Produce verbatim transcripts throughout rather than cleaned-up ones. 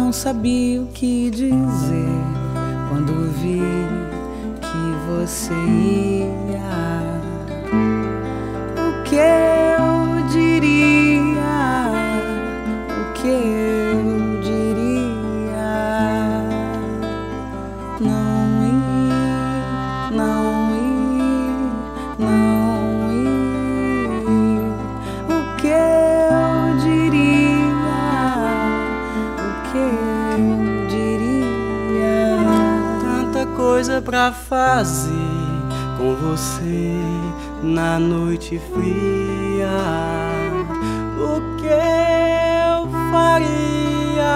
não sabia o que dizer quando vi que você ia. O que eu diria? O que eu diria? Não ir, não ir, não ir. O que eu diria? O que eu diria? Tanta coisa pra fazer com você na noite fria. O que eu faria?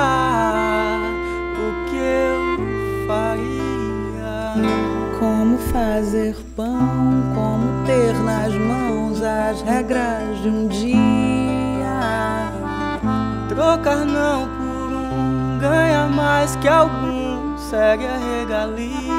O que eu faria? Como fazer pão, como ter nas mãos as regras de um dia. Trocar não por um, ganha mais que algum, segue a regalia.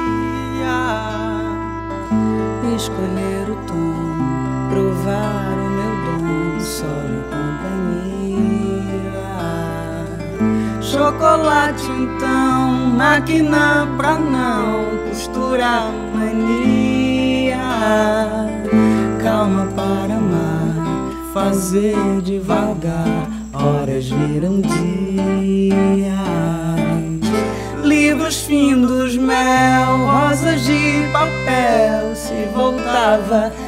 Escolher o tom, provar o meu dom, sol e companhia. Chocolate então, máquina pra não costurar mania. Calma para amar, fazer devagar, horas viram dia. Livros findos, mel, rosas de papel, se voltava